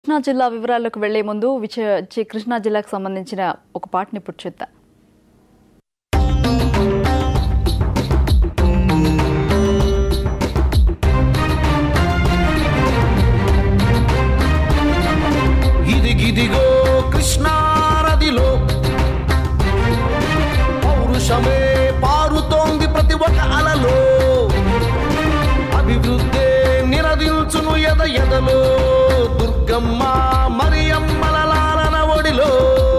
కృష్ణా జిల్లా వివరాలకు వెళ్లే ముందు కృష్ణా జిల్లాకు సంబంధించిన ఒక పాటని ఇప్పుడు చూద్దాం. ఇదిగిదిగో కృష్ణా నదిలో పౌరుషమే పారుతోంది ప్రతి ఒక్క అలలో, అభివృద్ధి నిరదించును ఎదలో దుర్గమ్మ మరియమ్మల లాలన ఒడిలో.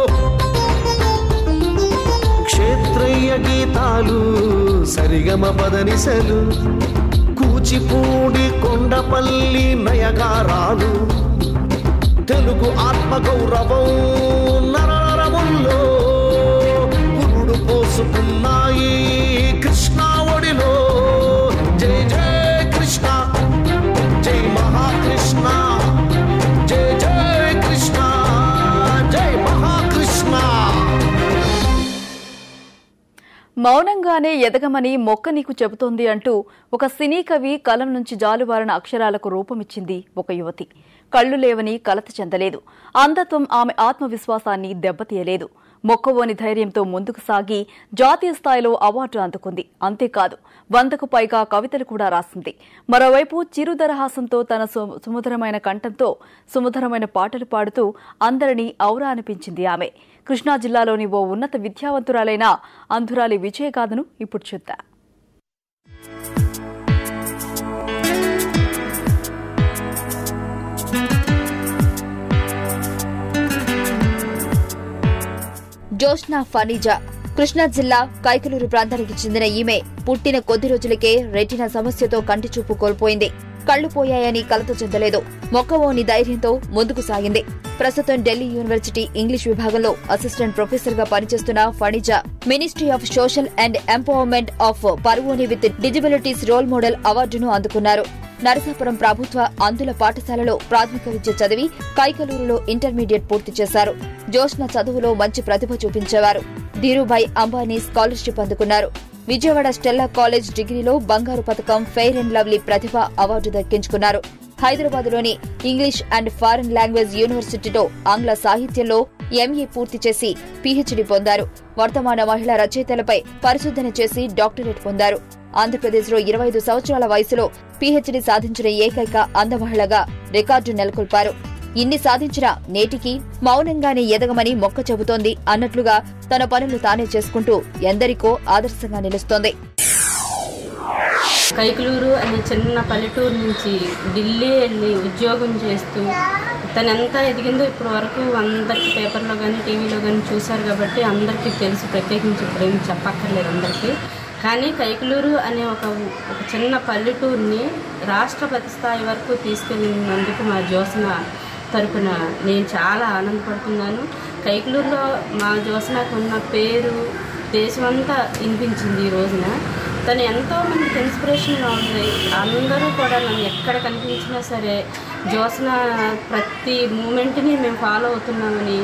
క్షేత్రయ్య గీతాలు సరిగమ పదనిసలు, కూచిపూడి కొండపల్లి నయగారాలు, తెలుగు ఆత్మగౌరవం నరనరముల్లో పురుడు పోసుకున్నాయి కృష్ణా ఒడిలో. జై జై కృష్ణ, జై మహాకృష్ణ, జై జై కృష్ణ, జై మహాకృష్ణ. మౌనంగానే ఎదగమని మొక్క నీకు చెబుతోంది అంటూ ఒక సినీ కవి కలం నుంచి జాలువారిన అక్షరాలకు రూపమిచ్చింది ఒక యువతి. కళ్లు లేవని కలత చెందలేదు, అంధత్వం ఆమె ఆత్మవిశ్వాసాన్ని దెబ్బతీయలేదు. మొక్కవోని ధైర్యంతో ముందుకు సాగి జాతీయ స్థాయిలో అవార్డు అందుకుంది. అంతేకాదు 100కు పైగా కవితలు కూడా రాసింది. మరోవైపు చిరుదరహాసంతో తన సుమధురమైన కంఠంతో సుమధురమైన పాటలు పాడుతూ అందరినీ ఔరా అనిపించింది ఆమె. కృష్ణా జిల్లాలోని ఓ ఉన్నత విద్యావంతురాలైన అంధురాలి విజయగాథను ఇప్పుడు చూద్దాం. జోష్నా ఫనీజా కృష్ణా జిల్లా కైకలూరు ప్రాంతానికి చెందిన ఈమె పుట్టిన కొద్ది రోజులకే రెటినా సమస్యతో కంటి చూపు కోల్పోయింది. కళ్లు పోయాయని కలత చెందలేదు, మొక్కవోని ధైర్యంతో ముందుకు సాగింది. ప్రస్తుతం ఢిల్లీ యూనివర్సిటీ ఇంగ్లీష్ విభాగంలో అసిస్టెంట్ ప్రొఫెసర్ గా పనిచేస్తున్న Phaniza ministry of social and empowerment of persons with disabilities role model అవార్డును అందుకున్నారు. నరసాపురం ప్రభుత్వ అందుల పాఠశాలలో ప్రాథమిక విద్య చదివి కైకలూరులో ఇంటర్మీడియట్ పూర్తి చేశారు. జోష్న చదువులో మంచి ప్రతిభ చూపించేవారు. ధీరుభాయ్ అంబానీ స్కాలర్షిప్ అందుకున్నారు. విజయవాడ స్టెల్లా కాలేజ్ డిగ్రీలో బంగారు పథకం, ఫెయిర్ అండ్ లవ్లీ ప్రతిభ అవార్డు దక్కించుకున్నారు. హైదరాబాద్లోని ఇంగ్లీష్ అండ్ ఫారిన్ లాంగ్వేజ్ యూనివర్సిటీలో ఆంగ్ల సాహిత్యంలో ఎంఏ పూర్తి చేసి పీహెచ్డీ పొందారు. వర్తమాన మహిళా రచయితలపై పరిశోధన చేసి డాక్టరేట్ పొందారు. ఆంధ్రప్రదేశ్లో 25 సంవత్సరాల వయసులో పీహెచ్డీ సాధించిన ఏకైక అంధ మహిళగా రికార్డు నెలకొల్పారు. ఇన్ని సాధించినా నేటికి మౌనంగానే ఎదగమని మొక్క చెబుతోంది అన్నట్లుగా తన పనులు తానే చేసుకుంటూ ఎందరికో ఆదర్శంగా నిలుస్తోంది. కైకలూరు అనే చిన్న పల్లెటూరు నుంచి ఢిల్లీ వెళ్ళి ఉద్యోగం చేస్తూ తనంతా ఎదిగిందో ఇప్పటి వరకు అందరికీ పేపర్లో కానీ టీవీలో కానీ చూశారు కాబట్టి అందరికీ తెలుసు, ప్రత్యేకించి ఇప్పుడు ఏమి చెప్పక్కర్లేదు అందరికీ. కానీ కైకలూరు అనే ఒక చిన్న పల్లెటూరుని రాష్ట్రపతి స్థాయి వరకు తీసుకెళ్ళినందుకు మా జ్యోత్స్న తరపున నేను చాలా ఆనందపడుతున్నాను. కైకలూరులో మా జ్యోత్స్నకు ఉన్న పేరు దేశమంతా వినిపించింది. ఈ రోజున తను ఎంతోమందికి ఇన్స్పిరేషన్గా ఉంది. అందరూ కూడా నన్ను ఎక్కడ కనిపించినా సరే జ్యోత్స్న ప్రతి మూమెంట్ని మేము ఫాలో అవుతున్నామని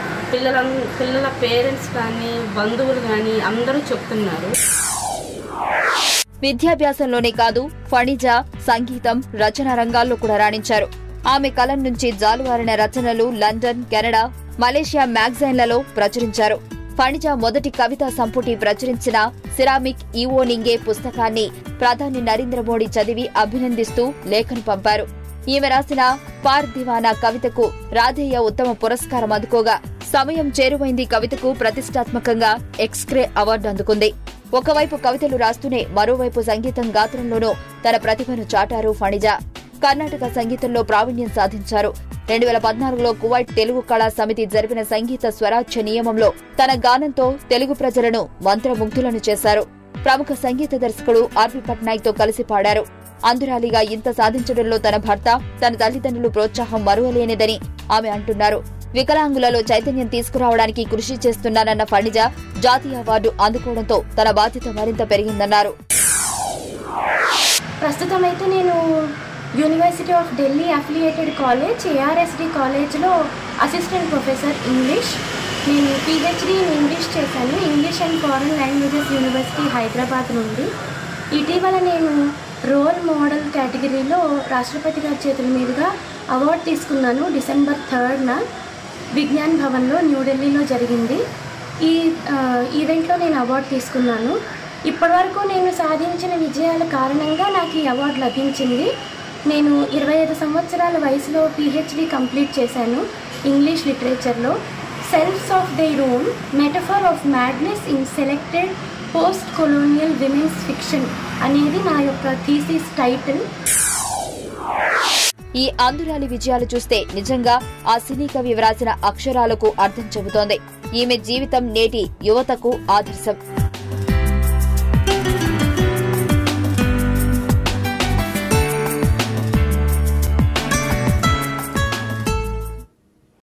పిల్లల పేరెంట్స్ కానీ బంధువులు కానీ అందరూ చెప్తున్నారు. విద్యాభ్యాసంలోనే కాదు ఫణిజా సంగీతం, రచనా రంగాల్లో కూడా రాణించారు. ఆమె కలం నుంచి జాలువారిన రచనలు లండన్, కెనడా, మలేషియా మ్యాగజైన్లలో ప్రచురించారు. ఫణిజా మొదటి కవితా సంపుటి ప్రచురించిన సిరామిక్ ఈవోనింగే పుస్తకాన్ని ప్రధాని నరేంద్ర మోడీ చదివి అభినందిస్తూ లేఖను పంపారు. ఈమె రాసిన పార్ దివానా కవితకు రాధేయ ఉత్తమ పురస్కారం అందుకోగా, సమయం చేరువైంది కవితకు ప్రతిష్టాత్మకంగా ఎక్స్గ్రే అవార్డు అందుకుంది. ఒకవైపు కవితలు రాస్తూనే మరోవైపు సంగీతం గాత్రంలోనూ తన ప్రతిభను చాటారు ఫణిజా. కర్ణాటక సంగీతంలో ప్రావీణ్యం సాధించారు. 2014లో కువైట్ తెలుగు కళా సమితి జరిపిన సంగీత స్వరాజ్య నియమంలో తన గానంతో తెలుగు ప్రజలను మంత్రముగ్ధులను చేశారు. ప్రముఖ సంగీత దర్శకుడు ఆర్పి పట్నాయక్ తో కలిసి పాడారు. అంధురాలిగా ఇంత సాధించడంలో తన భర్త, తన తల్లిదండ్రులు ప్రోత్సాహం మరువలేనిదని ఆమె అంటున్నారు. వికలాంగులలో చైతన్యం తీసుకురావడానికి కృషి చేస్తున్నానన్న ఫణిజా జాతీయ అవార్డు అందుకోవడంతో తన బాధ్యత మరింత పెరిగిందన్నారు. ప్రస్తుతం అయితే నేను university of Delhi affiliated college ARSD కాలేజ్లో అసిస్టెంట్ ప్రొఫెసర్ ఇంగ్లీష్. నేను పీహెచ్డీ ఇన్ ఇంగ్లీష్ చేశాను, English and foreign languages university Hyderabad నుండి. ఇటీవల నేను రోల్ మోడల్ కేటగిరీలో రాష్ట్రపతి గారి చేతుల మీదుగా అవార్డు తీసుకున్నాను డిసెంబర్ 3న విజ్ఞాన్ భవన్లో న్యూఢిల్లీలో జరిగింది. ఈ ఈవెంట్లో నేను అవార్డు తీసుకున్నాను. ఇప్పటివరకు నేను సాధించిన విజయాల కారణంగా నాకు ఈ అవార్డు లభించింది. నేను 25 సంవత్సరాల వయసులో PhD కంప్లీట్ చేశాను ఇంగ్లీష్ లిటరేచర్లో. Selfs of their own metaphor of madness in selected post colonial women's fiction అనేది నా యొక్క థీసిస్ టైటిల్. ఈ ఆంధ్రాలి విజయాలు చూస్తే నిజంగా ఆ సినీ కవి వ్రాసిన అక్షరాలకు అర్థం చెబుతోంది. ఈమె జీవితం నేటి యువతకు ఆదర్శం.